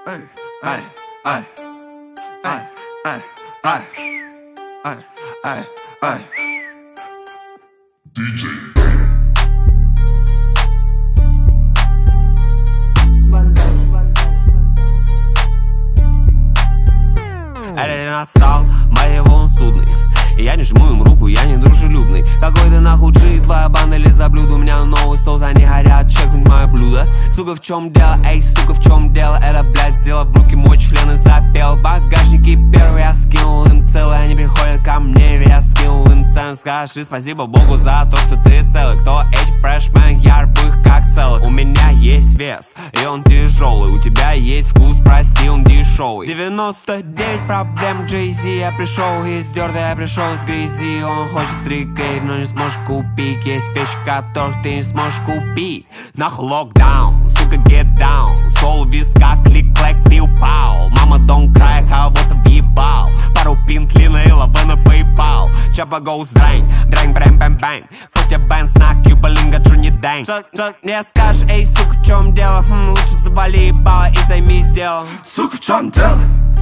Ай, ай, ай, ай, ай, ай, ай, ай, ай. День настал, моего он судный. Я не жму им руку, я не дружелюбный. Какой ты нахуй джи, твоя банда лизоблюд. У меня новый соус, они горят, чекнуть мое блюдо. Сука, в чем дело, эй, сука, в чем дело? Это, блядь, взяла в руки мой член и запел. Багажники первый я скинул им целый. Они приходят ко мне, я скинул им цену. Скажи спасибо Богу за то, что ты целый. Кто эти фрешмен, я рву их как целый. У меня есть вес, и он тяжелый. У тебя есть вкус, прости, он дешевый. 99 проблем, Jay-Z. Я пришел из дерта, я пришел из грязи. Он хочет стрикейт, но не сможешь купить. Есть вещи, которых ты не сможешь купить. Нахуй локдаун, сука, get down. Сол в висках, клик-клэк, пиу-пау. Мама, don't cry, кого-то въебал. Пару пинтлина и лавы на PayPal. Чапа goes дрэнь, дрэнь, брэм, бэм, бэм. Футя бэн, снак, юбалинга, джуни дэнь. Что мне скажешь, эй, сука, в чем дело? Лучше завали ебало и займись делом. Сука, в чем дело?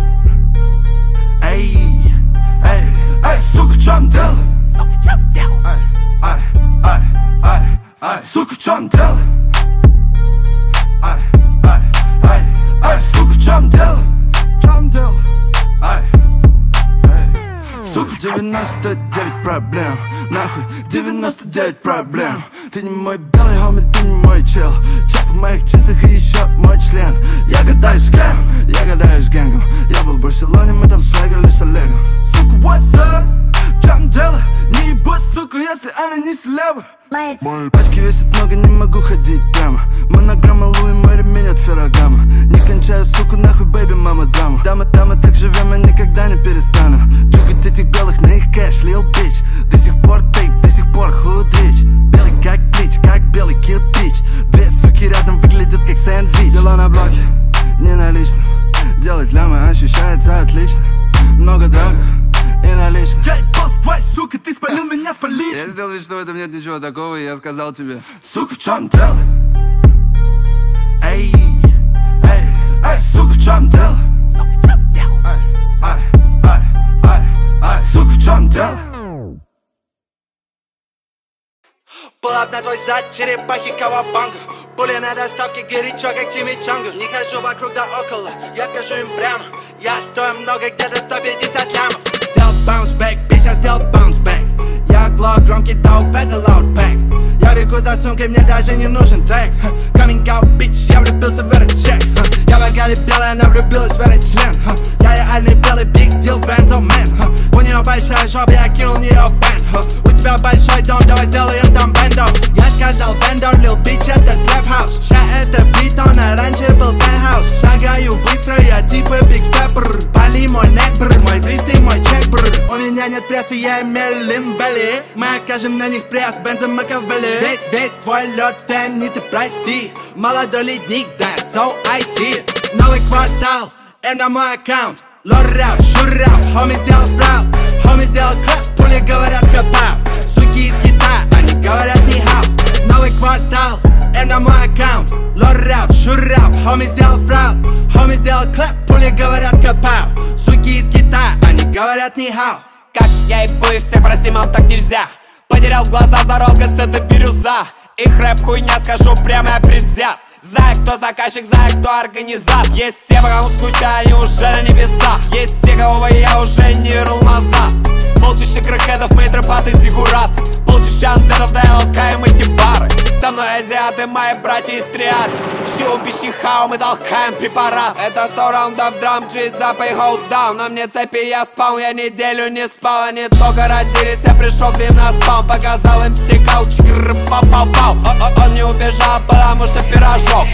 Эй, эй, эй, сука, в чем дело? Сука, в чем дело? Ай, ай, ай, ай, сука, в чем дело? Ай, ай, ай, ай, сука, в чем дело? В чем дело? Ай, ай. Сука, 99 проблем, нахуй, 99 проблем. Ты не мой белый хоми, ты не мой чел. Чек в моих джинсах и еще мой член. Я гадаю с кем? Я гадаю с гэнгом. Я был в Барселоне, мы там свегали с Олегом. Сука, what's up? В чем дело? Не ебать, сука, если она не слева. Мои пачки весят много, не могу ходить прямо. Монограмма Луи, мой ремень от Феррагама. Не кончаю, сука, нахуй, бэйби, мама, драма. Дама, так живем, я никогда не перестану. Джугать этих белых на их кэш, лил бич. До сих пор тейп, до сих пор худрич. Белый как блич, как белый кирпич. Две суки рядом выглядят как сэндвич. Дела на блоке, не налично. Делать лямы ощущается отлично. Много драгов и налично. Твой, сука, ты спалил меня с поличным. Я сделал вид, что в этом нет ничего такого, и я сказал тебе: сука, в чем дело? Эй, эй, эй, сука, в чем дело? Сука, в чем дело? Ай, ай, ай, ай, сука, в чем дело? Пулап на твой зад, черепахи кавабанга. Пули на доставке, горячо, как чимичанга. Не хожу вокруг да около, я скажу им прямо. Я стою много, где-то 150 лямов. Сделал bounce back, bitch, я сделал bounce back. Я глок, громкий доуп, это loud pack. Я бегу за сумкой, мне даже не нужен трек. Coming out, bitch, я влюбился в этот чек. Я богатый белый, она влюбилась в этот член. Я реальный белый, big deal, Benzo man. У нее большая жопа, я кинул в нее бенд. У тебя большой дом, давай сделаем там бендо. Я сказал бендо, lil bitch, это trap house. Ща это битон, а раньше был penthouse. Шагаю быстро, я типа big stepper. Пали мой neck, брр, мой фристы, мой чек, брр. У меня нет прессы, я имею лимбели. Мы окажем на них пресс, бензом Макавелли. Весь твой лед фэн, не ты прости. Молодой ледник, да, so I see it. Новый квартал, это мой аккаунт. Лор рэп, шур рэп, хоми сделал фрау. Хоми сделал клэп, пули говорят капау. Суки из Китая, они говорят ни хау. Новый квартал, это мой аккаунт. Лор рэп, шур рэп, хоми сделал фрау. Хоми сделал клэп, пули говорят капау. Суки из Китая, они говорят ни хау. Как я ебу и всех, прости, мам, так нельзя. Потерял глаза, взорвал кассеты, бирюза. Их рэп хуйня, скажу прямо, я предвзят. Знаю, кто заказчик, знаю, кто организатор. Есть те, по кому скучаю, они уже на небесах. Есть те, кого я уже не рыл назад. Полчища крэкхедов, мейтропаты, зигурат. Полчища андеров, да я лакаем эти бары. Со мной азиаты, мои братья из триады. Щу, пищи, хау, мы толкаем препарат. Это 100 раундов драм, джизап и хоус даун. На мне цепи, я спал, я неделю не спал. Они только родились, я пришел к ним на спам. Показал им стикал, чикр, пау-пау-пау. Он не убежал, потому что пирожок.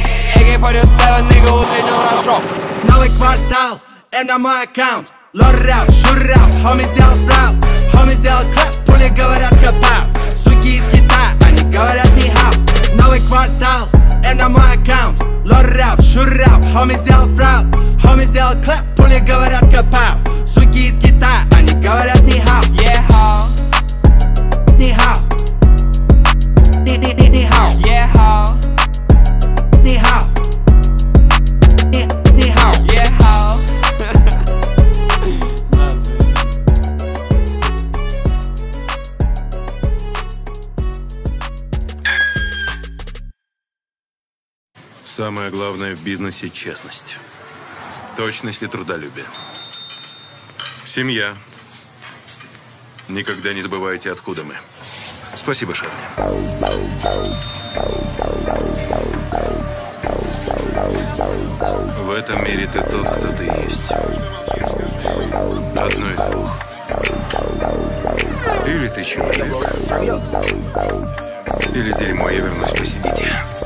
AK-47, нигга, удлинил рожок. Новый квартал, это мой аккаунт. Лор рэп, шур рэп, хоми сделал фрау. Хоми сделал клэп, пули говорят капау. Суки из Китая, они говорят ни хау. Новый квартал, это мой аккаунт. Лор рэп, шур рэп, хоми сделал фрау. Хоми сделал клэп, пули говорят капау. Суки из Китая, они говорят ни хау. Yeah, how? Ни хау. Ни хау. Yeah, how? Ни хау. Ни хау. Самое главное в бизнесе – честность. Точность и трудолюбие. Семья. Никогда не забывайте, откуда мы. Спасибо, Шарли. В этом мире ты тот, кто ты есть. Одно из двух. Или ты человек, или дерьмо, я вернусь, посидите.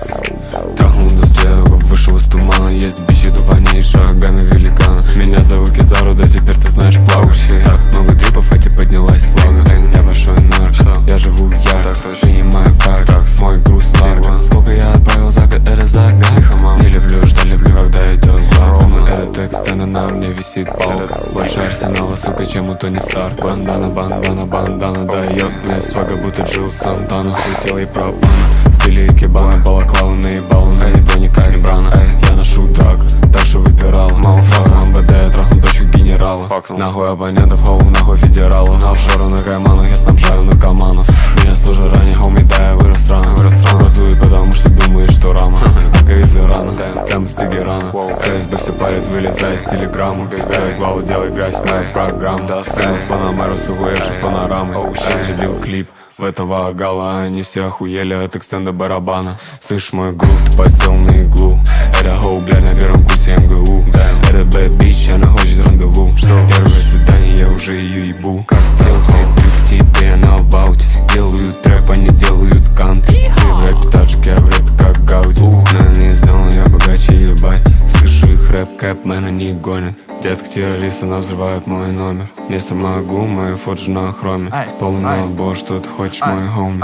Трахнул индустрию, вышел из тумана. Есть бичи тупаней, шагами великана. Меня зовут Кизару, да теперь ты знаешь плавающий. Так много трипов, а тебе поднялась флага. Я большой нарк, я живу ярко. Ты не моя карта, мой груз ларго. Сколько я отправил за год, это загадка. Не люблю, что люблю, когда идет власть. Этот текст, а на мне висит палка. Больше арсенала, сука, чем у Тони Старк. Бандана, бандана, бандана, да ёб. Мне свага, будто Джилл Сантана. Слетела и пропана, в стиле икебана. Балаклава наебала, на не броника не брана. Я ношу драк, дальше выпирала. Малфак, МВД, я трахну дочку генерала. Нахуй абонентов, хоу, нахуй федералов. На офшору, на кайманах, я снабжаю наркоманов. Меня служат ранее, хоуми, да, я вырос рано. Глазуй, потому что думаешь, что рама. Ака из Ирана, прямо с Тегерана. ФСБ все палец, вылезая из телеграмму. Делай главу, делай грязь, мою программу. Сел в Панамеру с угуевшей панорамой. Разрядил клип в этого гала. Они все охуели от экстенда барабана. Слышь мой грув, ты подсел на иглу. Это хоу, блядь, на первом курсе МГУ. Это bad bitch, она хочет рандеву. Первое свидание, я уже ее ебу. Как дел все трюки, теперь она в ауте. Делают трэп, они делают кант. Ты в рэпе так же, я в рэпе как Гауди. Но не сделал, я богаче ебать. Слышу их рэп, кэпмен, они гонят. Детка террористы, она взрывает мой номер. Место могу, мою фоджу на хроме. Полный набор, что ты хочешь, мой хоми.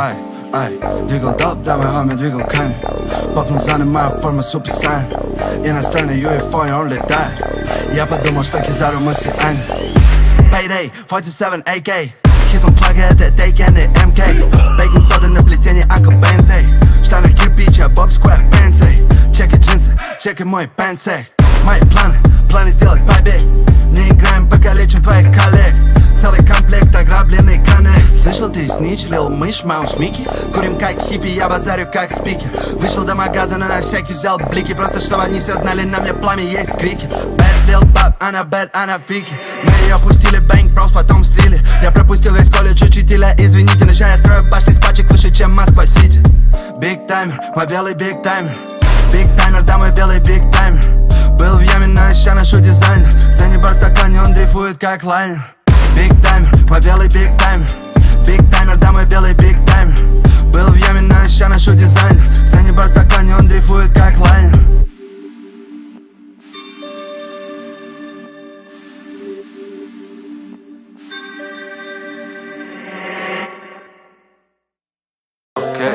Двигал доп, да мой хоми, двигал камень. Попнул занимаю форму супер сайн. Иностранный UFO, и он летает. Я подумал, что Кизару мы сиань. Payday, 47 AK. Хитом плага, это Дейкен и МК. Бейкинг сода на плетении, Uncle Бензей. Штаны кирпича, Боб Сквер Бензей. Чеки джинсы, чеки мой пенсек. Мои планы сделать побег. Не играем, покалечим твоих коллег. Целый комплект, ограбленный коннект. Слышал, ты снич, лил мышь, маус Микки. Курим как хиппи, я базарю как спикер. Вышел до магазина, на всякий взял блики. Просто чтобы они все знали, на мне пламя есть крики. Bad lil pop, она bad, она фрики. Мы ее пустили, бэнк, брос, потом слили. Я пропустил весь колледж учителя, извините. Но я строю башни с пачек выше, чем Москва-Сити. Биг таймер, мой белый биг таймер. Биг таймер, да мой белый биг таймер. Был в яме, но ща ношу дизайнер. Санибар в стакане, он дрейфует как лайнер. Биг таймер, мой белый биг таймер. Биг таймер, да мой белый биг таймер. Был в яме, но ща ношу дизайнер. Санибар в стакане, он дрейфует как лайнер. Окей.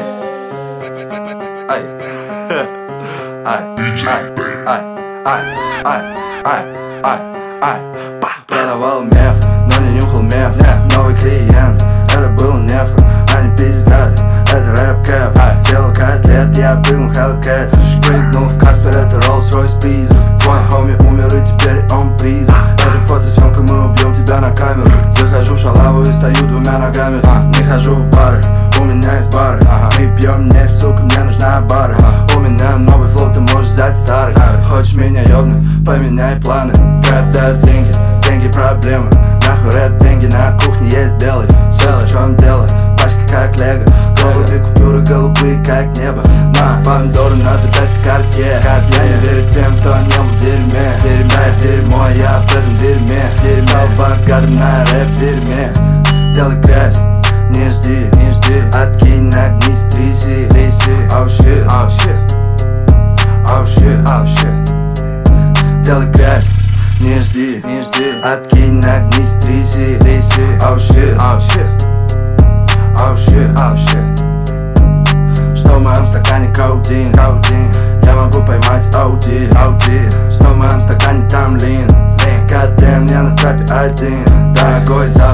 Продавал мех, но не нюхал мех. Новый клиент, это был неф. Они пиздят, это рэп-кэп. Сделал котлет, я прыгнул Hellcat. Прыгнул в Каспер, это Rolls-Royce призрак. Твой хоми умер и теперь он призрак. Это фотосъемка, мы убьем тебя на камеру. Захожу в шалаву и стою двумя ногами. Не хожу в бары, у меня есть бары. Мы пьем нефть, сука, мне нужна бары. У меня новый флоу, ты можешь взять старый. Хочешь меня ёбнуть, поменяй планы. Рэп дает деньги, деньги проблемы. Нахуй рэп, деньги на кухне есть белый. Сука, в чем дело? Пачка как лего. Голубые купюры, голубые как небо. На Пандору, на запястье Картье. Я не верю тем, кто не был в дерьме. Дерьмо, я в этом дерьме. Стал богатым на рэп-дерьме. Делай грязь, не жди. Откинь, нагнись, тряси. Oh shit, oh shit. Oh shit, oh shit. Делай грязь, не жди. Откинь, нагнись, тряси. Oh shit, oh shit. Oh shit, oh shit. Что в моем стакане коудин? Я могу поймать Ауди. Что в моем стакане там лин? Goddamn, я на трапе один. Дорогой запах,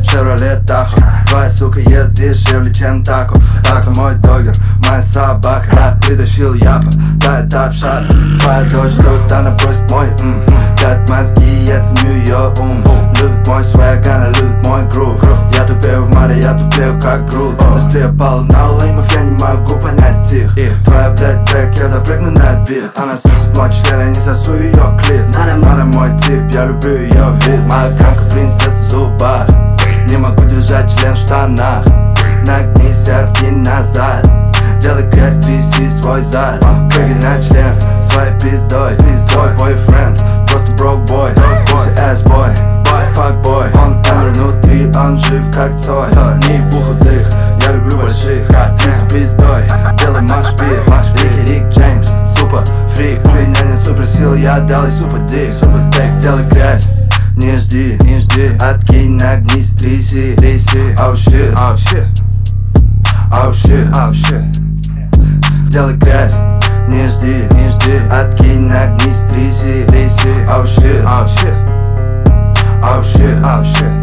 Chevrolet Tahoe. Твоя сука ест дешевле, чем тако. Тако мой догер, моя собака. Рад притащил япа, да это обшат. Твоя дочь тут, она просит мой дать мозги, я ценю ее ум. Любит мой свэг, она любит мой грув. Я тупею в море, я тупею как груд. Индустрия пала на леймов, я не могу понять их. Твоя, блядь, трек, я запрыгну на бит. Она сосет мой член, я не сосу ее клит. Она мой тип, я люблю ее вид. Моя крамка принцесса в зубах. Не могу держать член в штанах. Нагнись, откинь назад. Делай крест, тряси свой зад. Прыгай на член своей пиздой. Твой бойфренд, просто broke boy. Pussy ass boy, fuck boy. Он умер внутри, он жив как Цой. Не ебу худых, я люблю больших. Ты с пиздой, делай маш-бит. Рик Джеймс, супер фрик. У меня нет суперсил, я дал ей супер дик. Делай грязь, не жди, откинь, нагнись, тряси. Oh shit, oh shit, oh shit, oh shit. Делай грязь, не жди, откинь, нагнись, тряси. Oh shit, oh shit, oh shit, oh shit.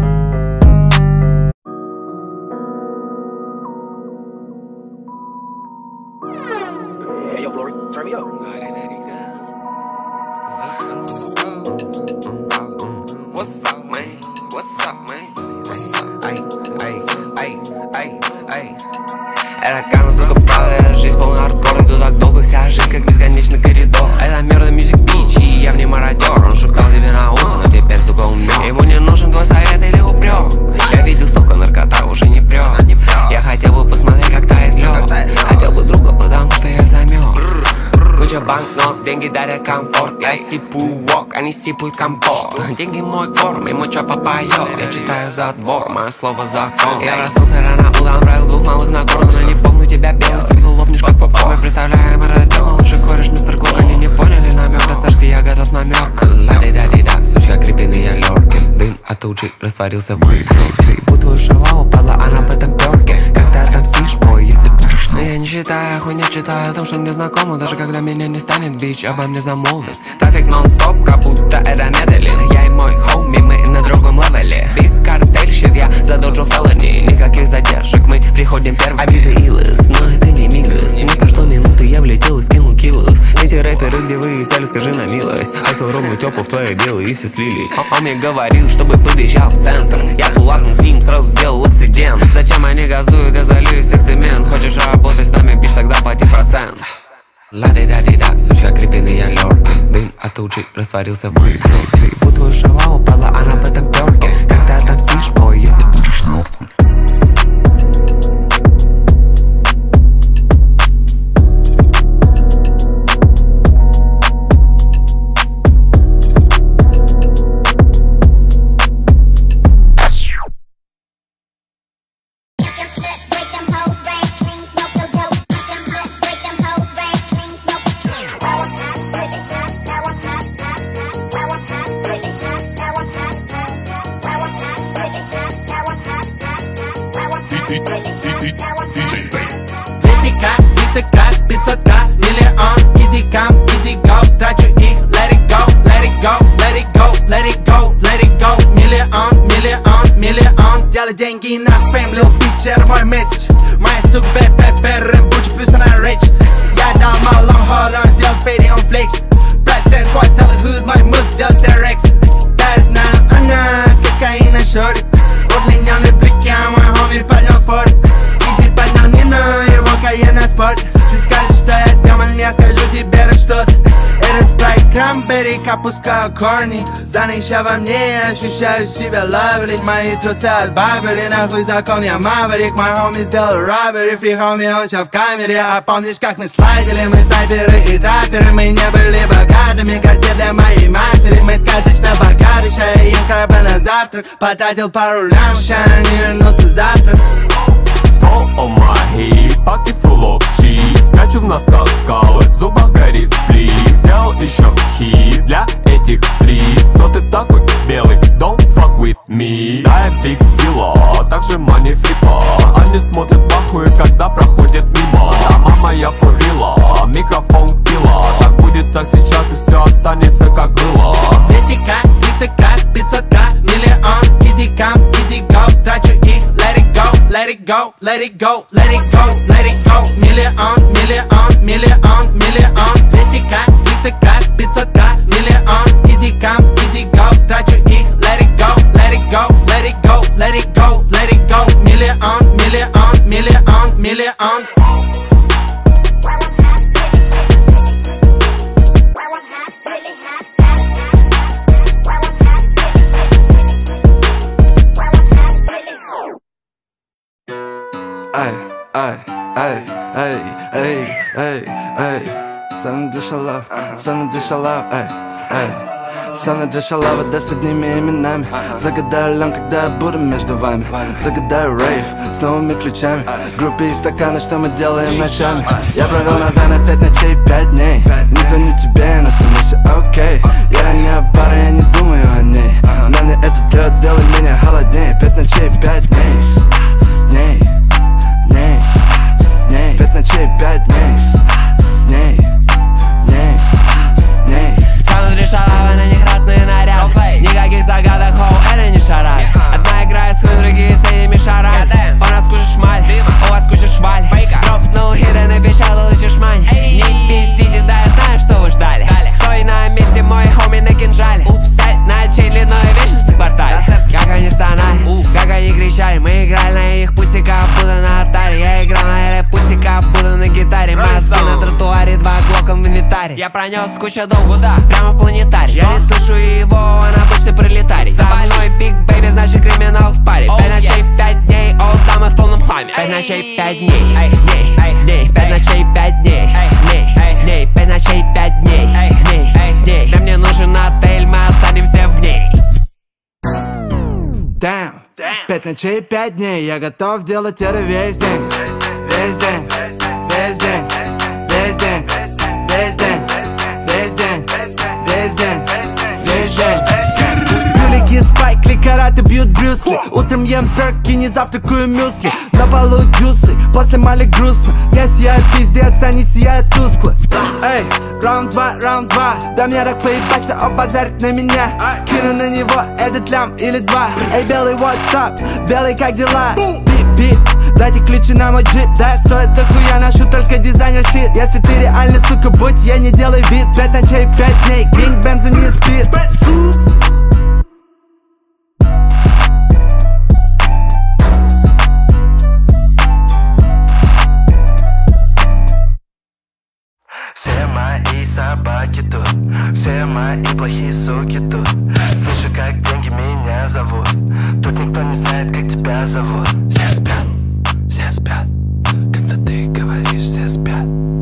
Hey yo, Flory, turn me up. What's up, man? What's up, man? What's up? Ай. Это карма, сука, правда, это жизнь полный хардкор. Иду так долго, вся жизнь как бесконечный коридор. Это Murder Music Beach, и я в ней мародер. Он шептал тебе на ухо, но теперь, сука, умер. Ему не нужен твой совет или упрек. Я видел, сука, наркота уже не прет. Я хотел бы посмотреть, как тает лед. Хотел бы друга, потому что я замерз. Куча банкнот, деньги дарят комфорт. Я сипую вок, они сипают компот. Деньги мой корм, и моча попоет. Я читаю за двор, мое слово закон. Я проснулся рано утром, правил двух малых на гору. Но не помню тебя, белый светлый лопнешь как попал. Мы представляем это малыши, кореш, мистер Клок. Они не поняли намек, до сашки я готов намек. Ла-ди-да-ди-да, сучка, крепленный я лёрки. Дым от туджи растворился в пыль. Ебу твою шалаву, падла, она в этом пёрке. Как ты отомстишь, бой, если будешь. Но я не считаю, хуйня читаю о том, что мне знакомо. Даже когда меня не станет, бич обо мне замолвит. Трафик нон-стоп, как будто это Медellин. Я и мой хоуми, мы на другом левеле. Биг картель, щит, я задоджу фелони. Никаких задержек, мы приходим первыми. Обида Илос, но это не Мигас. Не прошло минуты, я влетел и скинул киллос. Эти рэперы, где вы взяли, скажи на милость. Хотел ровно тёпу в твоей белой и все слились. Он мне говорил, чтобы подъезжал в центр. Я пулакнул к ним, сразу сделал акцидент. Зачем они газуют, я залью всех цемент. Хочешь работать с нами, бич, тогда плати процент. Ла-ди-да-ди-да, сучка, крепленный я лёрки. Дым от туджи растворился в пыль. Ебу твою шалаву, падла, она в этом пёрке. Как ты отомстишь, бой, если будешь мёртвый? Деньги на фейм, лил бичер, мой месседж. Моя сука, бэбэ, рэмбучи, плюс она речит. Я дал малом ход, он сделал фейди, он флекс. Президент, твой целый худ, мой муд, сделал терекс. Да, я знаю, она кокаина шорит. Удлинённый блики, а мой хоми поднял форт. Изи поднял Нину, его каена спорт. Ты скажешь, что я демон, я скажу тебе что-то. Этот спрайт крамбери, опускаю корни. Занища во мне, ощущаю себя лаврить. Мои трусы от Барбери, нахуй закон, я маврик. Мой хоми сделал роббери, фри хоми, он чё в камере. А помнишь, как мы слайдили, мы снайперы и трапперы. Мы не были богатыми, карте для моей матери. Мы сказочно богаты, ща я ем краба на завтрак. Потратил пару лям, ща не вернулся завтра. Стол on my head, pocket full of chips. Скачу в носках скалы, в зубах горит сплит. Сделал еще хит для этих стрит. Что ты такой белый, don't fuck with me. Да, я биг дела, также money фрипа. Они смотрят в ахуе, когда проходят мимо. Да, мама, я фурила, микрофон пила. Так будет, так сейчас, и все останется как было. 200к, 300к, 500к, миллион. Easy come, easy go, трачу let it go, let it go, let it go. Миллион, миллион, миллион, миллион. 200к, 300к, 500к, миллион. Easy come, easy go, трачу их, let it go, let it go, let it go, let it go, let it go. Миллион, миллион, миллион, миллион. Ай, ай, ай, ай, ай, ай, ай. Самый дешалав, самый дешалав, ай, ай. Самый дешалава, да с одними именами. Загадаю лям, когда я буду между вами. Загадаю рейв с новыми ключами. Группе и стаканы, что мы делаем ночами. Я провел на зайнах 5 ночей, 5 дней. Не звоню тебе, но со мной все окей. Я не о паре, я не думаю о ней. Но мне этот лед сделай меня холоднее. 5 ночей, 5 дней. Дней. Дней, дней, 5 ночей, 5 дней. Дней, дней, дней. Тянут лишь шалава, на них разные наряды. Никаких загадок, хоу, это не шарад. Одна играет с хуй, другие с этими шарами. У нас куча шмаль, у вас куча шваль. Дропнул хиты, напечатал еще шмань. Не пиздите, да я знаю, что вы ждали. Стой на месте, мой хоми на кинжале. 5 ночей длиной вечность на квартале. Как они стонали, как они кричали. Мы играли на их пусиках, будто на атаре. Я играл на эле пусиках, будто на гитаре. Мозги на тротуаре, 2 глоком в инвентаре. Я пронес кучу долгу, да, прямо в планетарий. Я не слышу его, он обычный пролетарий. За мной биг бэйби, значит криминал в паре. 5 ночей, 5 дней, олдамы в полном хламе. 5 ночей, 5 дней, дней, 5 ночей, 5 дней, дней, 5 ночей, 5 дней, дней. Да мне нужен отель, мы останемся в ней. Damn, 5 ночей, 5 дней. Я готов делать это весь день. Весь день, весь день, весь день, весь день, весь день, весь день, весь день. Юлики, спайкли, караты бьют брюсли. Утром ем перки, не завтракаю мюсли. На полу дюсы, после мали грустно. Я сияю пиздец, они сияют тускло. Эй, раунд 2, да мне так поебать, что обозарит на меня. Кину на него этот лям или 2. Эй, белый, what's up? Белый, как дела? Бип, дайте ключи на мой джип. Да, стоит дохуя, ношу только дизайнер щит. Если ты реальный, сука, будь, я не делай вид. 5 ночей, 5 дней, кинг бензин не спит. Все мои собаки тут, все мои плохие суки тут. Слышу, как деньги меня зовут. Тут никто не знает, как тебя зовут. Все спят, когда ты говоришь, все спят.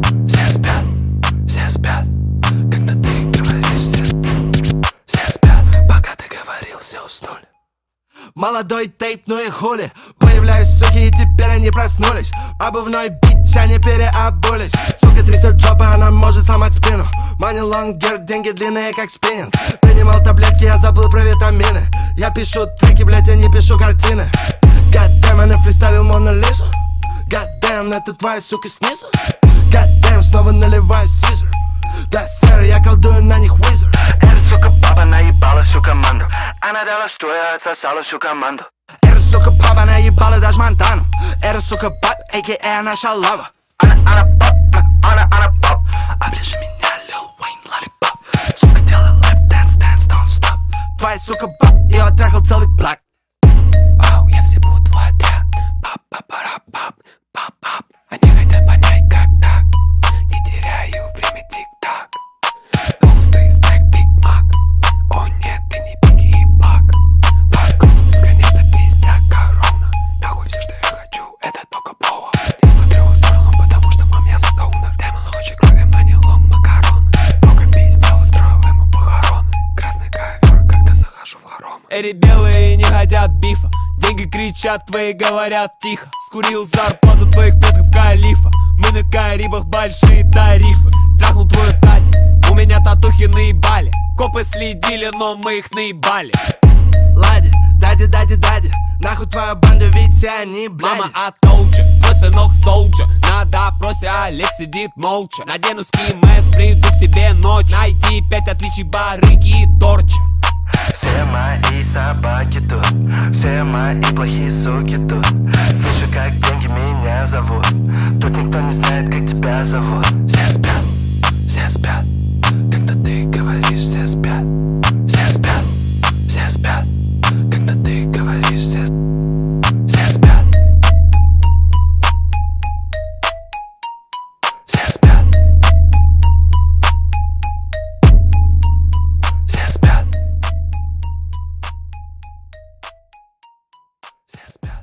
Все спят, когда ты говоришь, все спят. Пока ты говорил, все уснули. Молодой тейп, ну и хули. Появляюсь, суки, и теперь они проснулись. Обувной бич, они переобулись. Сука трясет жопы, она может сломать спину. Money longer, деньги длинные, как спиннинг. Принимал таблетки, я забыл про витамины. Я пишу треки, блять, я не пишу картины. Goddamn, я нафристайлил Мону Лизу. Goddamn, это твоя сука снизу. Goddamn, снова наливаю сизер. Да, сэр, я колдую на них визер. Эта сука баба наебала всю команду. Она дала, что я отсосала всю команду. Эта сука папа наебала даже Монтану. Эта сука бат, а.к.а. наша лава. Она поп. Оближи меня, Lil Wayne, lollipop. Сука, делай лэп, dance, don't stop. Твоя сука бат, я трахал целый блок. Оу, я всебу твой отряд. Пап. Они хотят понять, как так. Не теряю время, тик-так. Толстый стек, Биг Мак. О нет, ты не Бигги и Бак. Вокруг бесконечно пиздят корона. Нахуй все, что я хочу, это только блоу. Не смотрю в сторону, потому что мам, я стоунер. Демон хочет крови, мани лонг макарон. Много пиздел, устроил ему похороны. Красный ковер, когда захожу в хором. Эти белые не хотят бифа. Деньги кричат, твои говорят тихо. Скурил зарплату твоих предков калифа. Мы на Карибах, большие тарифы. Трахнул твою тать, у меня татухи наебали. Копы следили, но мы их наебали. Лади, дади, нахуй твою банду, ведь все они, блядь. Мама оттолча, твой сынок солджа. На допросе Олег сидит молча. Надену ски МС, приду к тебе ночь. Найди 5 отличий барыги и торча. Все мои собаки тут, все мои плохие суки тут. Слышу, как деньги меня зовут. Тут никто не знает, как тебя зовут. Все спят, когда ты говоришь, все спят. Все спят, когда ты говоришь, все спят. Все спят. Все спят. Все спят.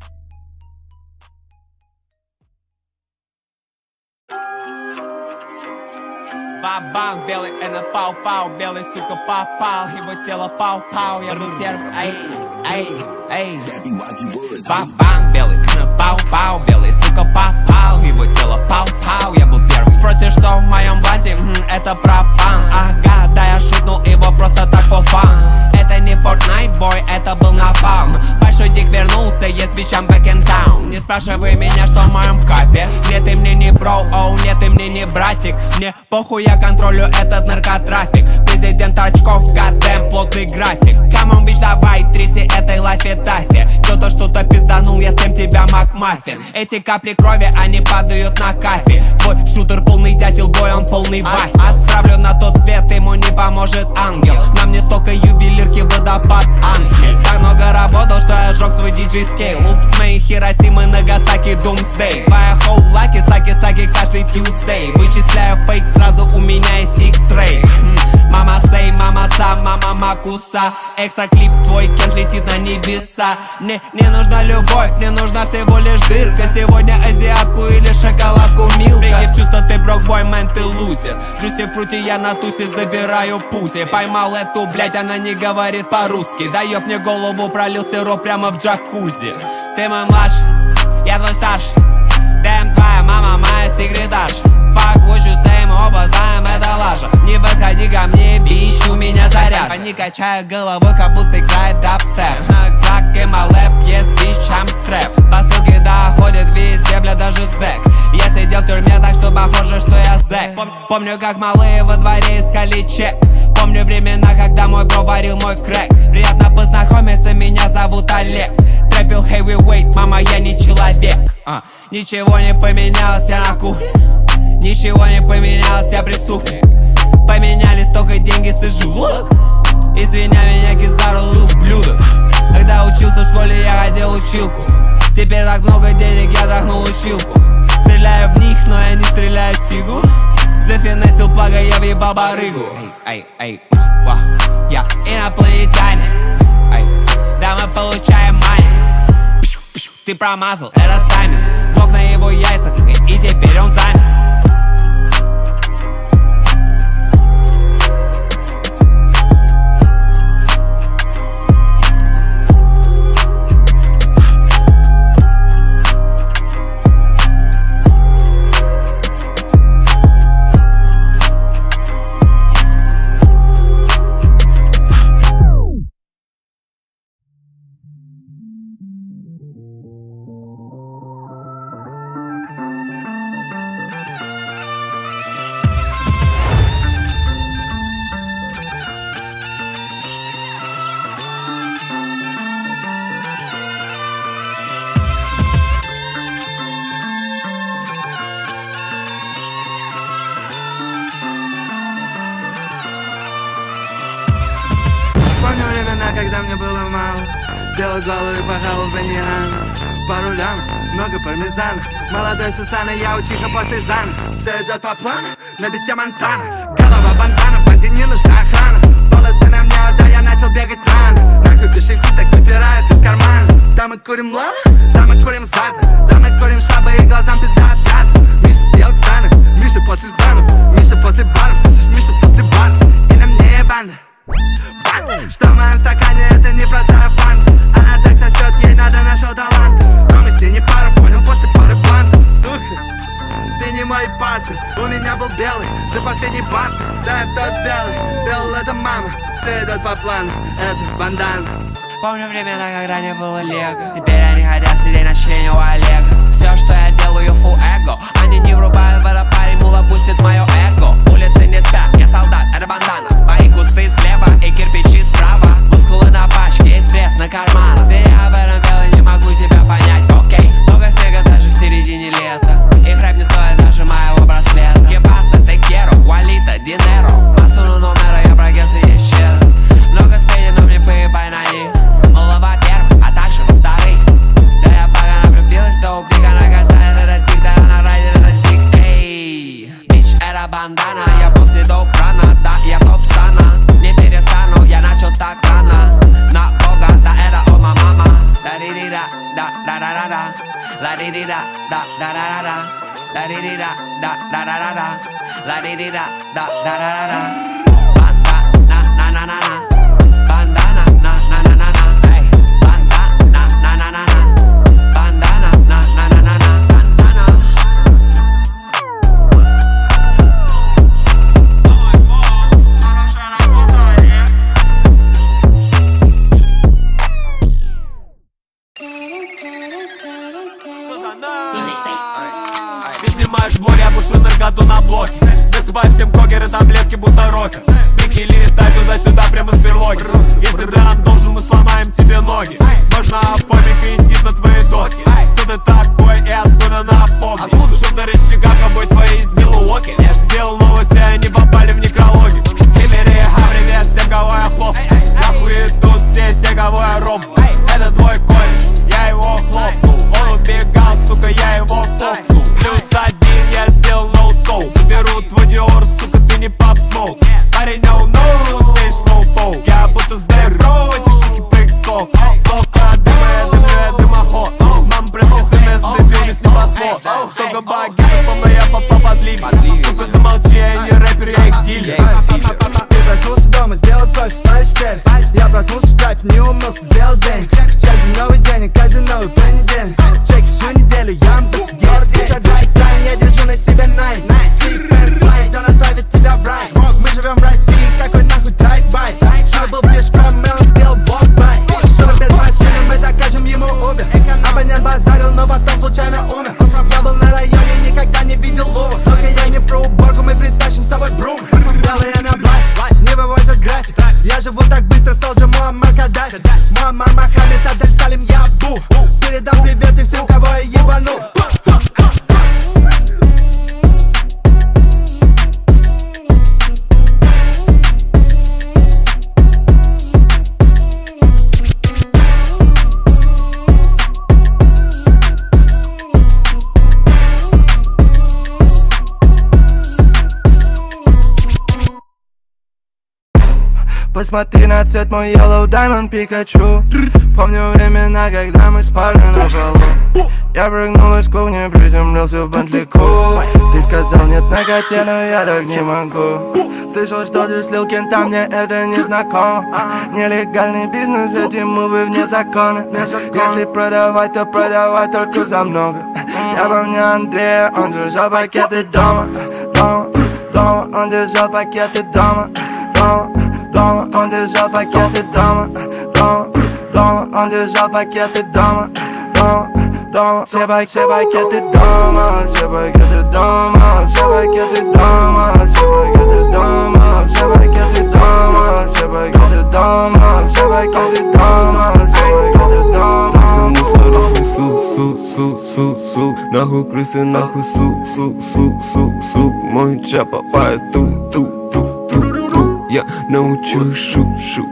Бабам, белый, это пау-пау, белый, сука, попал, его тело пау-пау, я был первым, эй. Бабам, белый, это пау-пау, белый, сука, попал, его тело пау-пау, я был первым. Спросишь, что в моем блате, это пропан, ага, да я шутнул его просто так for fun. Это не Fortnite, бой, это был напалм. Большой дик вернулся, есть bitch, I'm back in town. Не спрашивай меня, что в моем капе. Нет, ты мне не бро, оу, нет, ты мне не братик. Мне похуй, я контролю этот наркотрафик. Президент очков, goddamn, плотный график. Come on, bitch, давай, тряси этой лафи-тафи. Кто-то что-то пизданул, я съем тебя, макмаффин. Эти капли крови, они падают на кафе. Твой шутер полный дятел, бой, он полный баф. Отправлю на тот свет, ему не поможет ангел. Нам не столько ювелирки, водопад ангель. Так много работал, что я сжег свой диджей скейл. Упс, мои Хиросимы, Нагасаки, Doomsday. Твоя хоу лаки, саки-саки каждый Tuesday. Вычисляю фейк, сразу у меня есть X-Ray. Мама сей, мама са, мама макуса. Экстра клип, твой кент летит на небеса. Мне не нужна любовь, мне нужна всего лишь дырка. Сегодня азиатку или шоколадку Милка. Прийди в чувство, ты брокбой, мэн, ты лузер. Джуси фрути, я на тусе забираю пуси. Поймал эту, блять, она не говорит по-русски. Да ёб мне голову, пролил сироп прямо в джакузи. Ты мой младший, я твой старший. Дэм, твоя мама моя секретарша. Fuck what you say, мы оба знаем, это лажа. Не подходи ко мне, бич, у меня заряд. Они качают головой, как будто играет дабстеп. Клак in my lap, yes, bitch, I'm strapped. Посылки доходят везде, бля, даже в сдэк. Я сидел в тюрьме, так что похоже, что я зэк. Помню, как малые во дворе искали чек. Помню времена, когда мой бро варил мой крэк. Приятно познакомиться, меня зовут Олег. Трэпил heavyweight, мама, я не человек. Ничего не поменялось, я на кухне. Ничего не поменялось, я преступник. Поменялись только деньги с желудок. Извиняй меня, кизару, ублюдок. Когда учился в школе, я хотел училку. Теперь так много денег, я трахнул училку. Стреляю в них, но я не стреляю в сигу. Зафинесил плага, я въебал барыгу. Эй, я инопланетянин. Да, мы получаем мани. Ты промазал, это тайминг. Блок на его яйцах, и теперь он занят. Помню времена, когда мне было мало. Сделал голову и пахал в баньян. Пару лямов, много пармезана. Молодой Сусана, я учиха после зана. Все идет по плану, на бите Монтана. Голова бандана, базе не нужна охрана. Волосы на мне, да я начал бегать рано. Нахуй кошельки так выпирают из кармана. Да мы курим лава, да мы курим заза. Да мы курим шабы и глазам пизда от газа. Миша съел Ксанов, Миша после занов. Миша после баров, слышишь, Миша после баров. И на мне банда. Что в моем стакане, это не простая фанта. Она так сосет, ей надо, нашел талант. Но мы с ней не пара, понял, после пары плантов. Сука, ты не мой партнер. У меня был белый, за последний банк. Да, я тот белый, сделал это мама. Все идет по плану, это бандана. Помню времена, когда не было лего. Теперь они хотят сидеть на члене у Олега. Все, что я делаю, full эго. Они не врубают в это парень, мула пустит мое эго. Улицы не спят, я солдат, это бандана. Мои кусты слева и кирпичи справа. da da da da, la di di da da da da da da, la di di da da da da da da. Banda na na na na na, banda na na na na na na, hey. Banda na na na na na, banda na na na na na na, banda. Ты снимаешь блог, я пушу наркоту на блоке. Засыпай всем кокеры, таблетки, будто рокер. Пики летай туда-сюда, прямо с берлоги. Если ты нам должен, мы сломаем тебе ноги. Можно фобик и идти на твои доки. Кто ты такой и откуда напомни? Что-то рычага, побой твои из Милуоки. Я сделал новости, они попали в некрологи. Химереха, привет всем, кого я хлоп. Нахуй идут все те, кого я ром. Это твой кореш, я его хлопнул. Он убегал, сука, я его хлопнул. Плюс один, я сделал ноу-скоу. Заберу твой Диор, сука, ты не Pop Smoke. Парень, no-no, здесь сноупоу. Я будто здоров, эти шутки прыг-скок. Столько дыма, я дымоход. Мам, прям смс, добились небосвод. Столько багетов, словно я попал под ливень. Сука, замолчи, я не рэпер, я их дилер. Ты проснулся дома, сделал кофе, почтель. Я проснулся в трапе, не умылся, сделал день. Каждый новый день, каждый новый понедельник. Чеки всю неделю, я вам посидел. Отвечай, край, я держу на себя найт. Sleep and slide, он отправит тебя в рай. Мы живем в России, какой нахуй драйв-бай. Чтобы был пешком, он сделал walk-by. Чтобы без машины мы закажем ему Uber. Абонент базарил, но потом случайно умер. Я был на районе, никогда не видел Вову. Сука, я не про уборку, мы притащим с собой брум. Белые на блайф, не вывозят график. Я живу так быстро, Солджа, Муаммар Каддафи. Муаммар Мохаммед, Адель Салим, я Абу. Передам привет и всем, кого я ебанул. Посмотри на цвет мой Yellow Diamond Pikachu. Помню времена, когда мы спали на полу. Я прыгнул из кухни, приземлился в Бентли-ку. Ты сказал нет накате, но я так не могу. Слышал, что ты слил кента, мне это не знакомо. Нелегальный бизнес, эти мувы вне закона. Если продавать, то продавать только за много. Я помню Андрея, он держал пакеты дома. Дома, он держал пакеты дома. Дома, он держал пакеты дома. Дома, он держал пакеты дома. Дома, все пакеты дома. Все пакеты дома. Все пакеты дома. Все пакеты дома. Все пакеты дома. Все пакеты дома. Все пакеты дома. Все пакеты дома. Мусоров несу, су. Нахуй крысы, нахуй су. Мой чапа поэт я научу шу.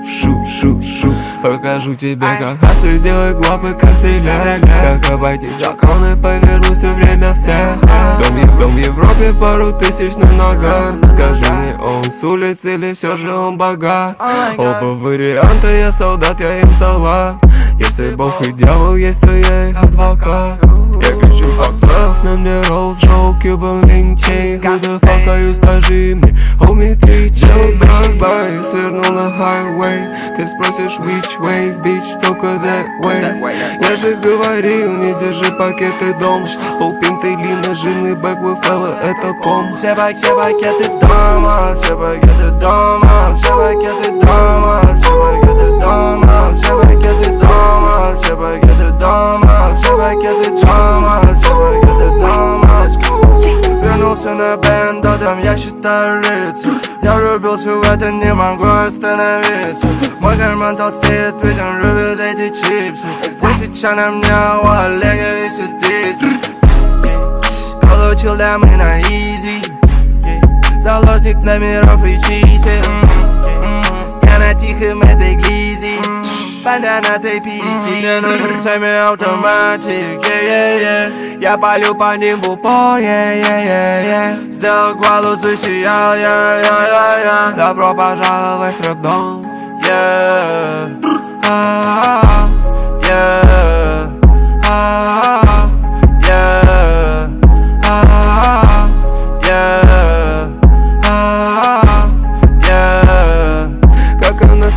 Покажу тебе, как хасты, делай гвапы, как стрелять. Как обойти законы, поверну все время вспять. Дом в Европе, пару тысяч на ногах. Скажи мне, он с улицы или все же он богат? Оба варианта, я солдат, я им салат. Если Бог и дьявол есть, то я их адвокат. Я кричу fuck 12, на мне Rolls Royce, Cuban Link Chain. Who the fuck are you, скажи мне, homie, ты чел, drive-by. Свернул на highway, ты спросишь which way, bitch, только that way. Я же говорил, не держи пакеты дома. Полпинты лина, жирный бэк, вы фэлла, это ком. Все пакеты дома, все пакеты дома. Все пакеты дома, все пакеты дома. Все пакеты дома, все пакеты дома. Все пакеты дома, все пакеты дома. Вернулся на бенду, там я считаю лица. Я влюбился в это, не могу остановиться. Мой карман толстеет, ведь он любит эти чипсы. 1000 на мне, у Олега висит 30. Получил дамы на изи. Заложник номеров и чисел. Я на тихом этой глизи. Бананатой пики. Мне нужен семи-автоматик. Я палю по ним в упор, Сделал гвалу, засиял, Добро пожаловать в рэп-дом.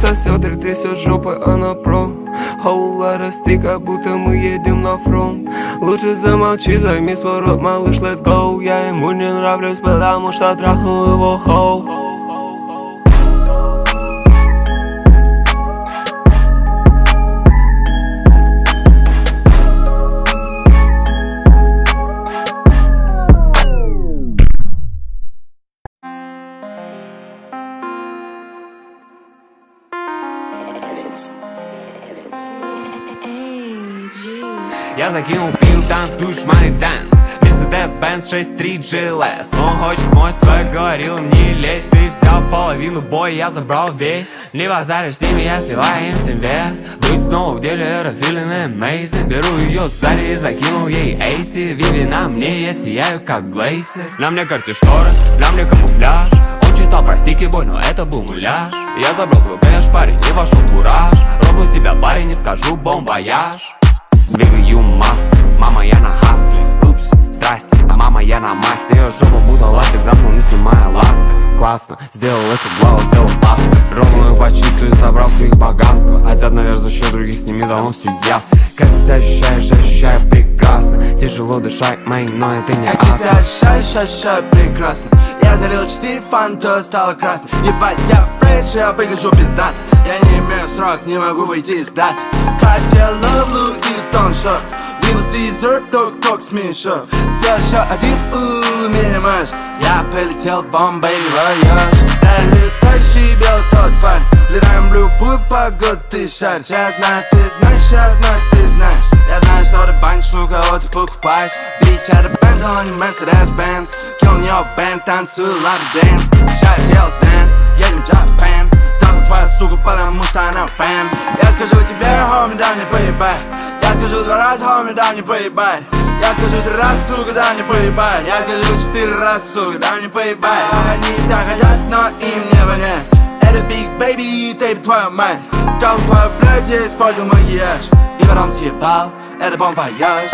сосет и трясет жопой, она про. Хаула расти, как будто мы едем на фронт. Лучше замолчи, займи свой рот, малыш, let's go. Я ему не нравлюсь, потому что трахнул его хоу. Я закинул пил, танцуешь money dance. Mercedes-Benz 6.3 GLS. Он хочет мой свой, говорил не лезь. Ты взял половину боя, я забрал весь. Не базаришь с ними, я сливаю им всем вес. Быть снова в деле, это feeling amazing. Беру ее сзади и закинул ей эйси. Виви на мне, я сияю как глейсер. На мне карте шторы, на мне камуфляж. Он читал про стики бой, но это был муляж. Я забрал твой кэш, парень, и вошел в кураж. Роблю тебя, парень, не скажу бон вояж. Двигаю массы, мама, я на хасле. Упс, здрасте, а мама, я на массе. Ее жопу будто ластик, давно не снимая ласты. Классно, сделал это, глава, сделал пасты. Ровную почистую и собрал своих богатства. Хотят наверх за счет других, с ними давно все ясно. Как ты себя ощущаешь, ощущаю прекрасно. Тяжело дышать, мэй, но это не астма. Как ты себя ощущаю прекрасно. Я залил 4 фанта, стало красно. Ебать, я фреш, я выгляжу пиздат. Я не имею срок, не могу выйти из дат. Катя Лавлу и тоншот. Лил Сизер, ток смешок. Съел еще один минимаж. Я полетел бомбой в район. Да летающий белый тот парень. Летаем в любую погоду, ты шаришь. Я знаю, ты знаешь, я знаю, ты знаешь. Я знаю, что ты банишь, у кого ты покупаешь. Бич, это Benz, он не Mercedes-Benz. Kill нее бэнд, танцую лапы дэнс. Сейчас ел зен, едем в Japan. Там твоя сука, потому что она фэн. Я скажу тебе, хоми, дай мне поебать. Я скажу 2 раза, хоми, дай мне поебать. Я скажу 3 раза, сука, дай мне поебать. Я скажу 4 раза, сука, дай мне поебать. Они так хотят, но им не понять. Это Big Baby, тейп твою мать. Трал твою блядь, я испортил макияж. И потом съебал, это бон вояж.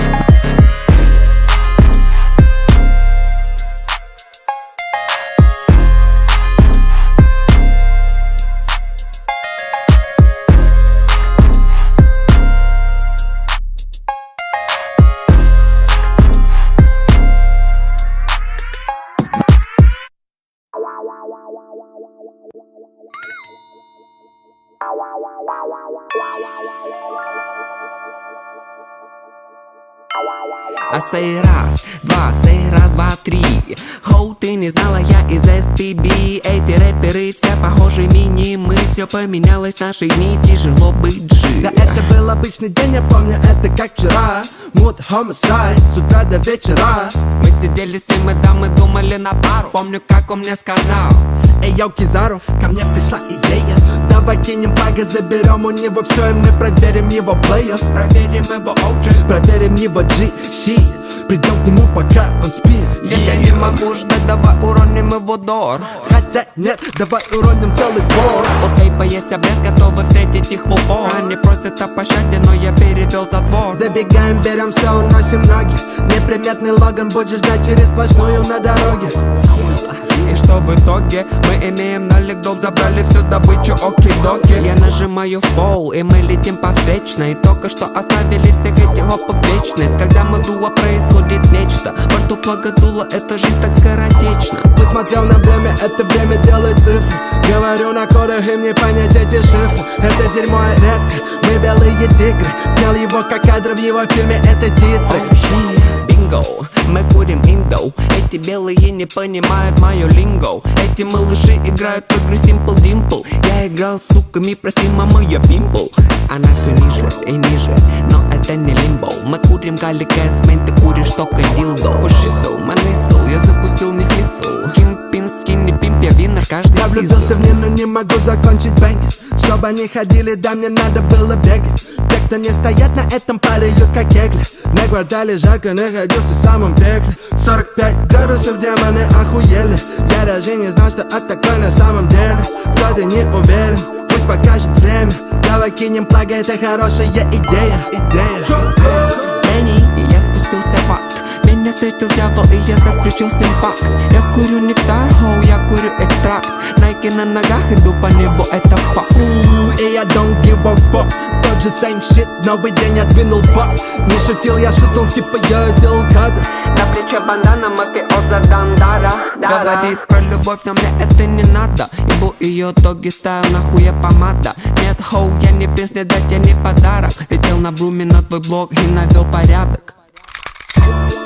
А сей раз, два, сей раз, два, три. Хоу, ты не знала, я из SPB. Эти рэперы все похожи мини-мы. Все поменялось в наши дни, тяжело быть жив. Да это был обычный день, я помню это как вчера. Муд homicide, с утра до вечера. Мы сидели с ним, и да, мы думали на пару. Помню, как он мне сказал: эй, йоу, Кизару, ко мне пришла идея. Давай кинем пага, заберем у него все, и мы проверим его плеер. Проверим его OG, проверим его G-щит. Придем к нему, пока он спит. Нет, я не могу ждать, давай уроним его дор. Хотя нет, давай уроним целый двор. У тейпа есть обрез, готовы встретить их в упор. Они просят о пощаде, но я перевел затвор. Забегаем, берем все, уносим ноги. Неприметный Логан будешь ждать через сплошную на дороге. И что в итоге? Мы имеем налик, долг, забрали всю добычу, оки-доки. Я нажимаю в пол, и мы летим по встречной. Только что оставили всех этих хопов в вечность. Когда мы дуо, происходит нечто. Во рту погодуло, эта жизнь так скоротечна. Посмотрел на время, это время делает цифры. Говорю на кодах, им не понять эти шифры. Это дерьмо и редко, мы белые тигры. Снял его как кадр в его фильме, это титры. Бинго, мы курим индо. Эти белые не понимают мою линго. Эти малыши играют в игры Simple Dimple. Я играл с суками, прости, мама, я пимпл. Она все ниже и ниже, но это не лимбо. Мы курим Галли Кэсмен, ты куришь только дилдо. Пушисл, манисл, я запустил в них мисл. Кингпин, скинни, пимп, я винер каждый сезон. Я влюбился в них, но не могу закончить бэнгер. Чтобы они ходили, да мне надо было бегать. Те, кто не стоят на этом, падают как кегли. На квартале жарко, находился в самом пекле. 45 градусов, демоны охуели. Я даже не знал, что от такой на самом деле. Кто-то не уверен, пусть покажет время. Давай кинем плаги, это хорошая идея. Дэнни, я спустился в ад. Меня встретил дьявол, и я заключил с ним пакт. Я курю нектар, хоу, я курю экстракт. Найки на ногах, иду по небу, это факт. и я don't give a fuck. Тот же same shit, новый день я двинул бак. Не шутил, я шутил, типа я сделал кадр. На плече бандана, мафиоза дандара. Говорит про любовь, но мне это не надо. Ебу ее доги стайл, нахуя помада. Нет, хоу, я не песня, дать я не подарок. Летел на бруме на твой блог и навел порядок.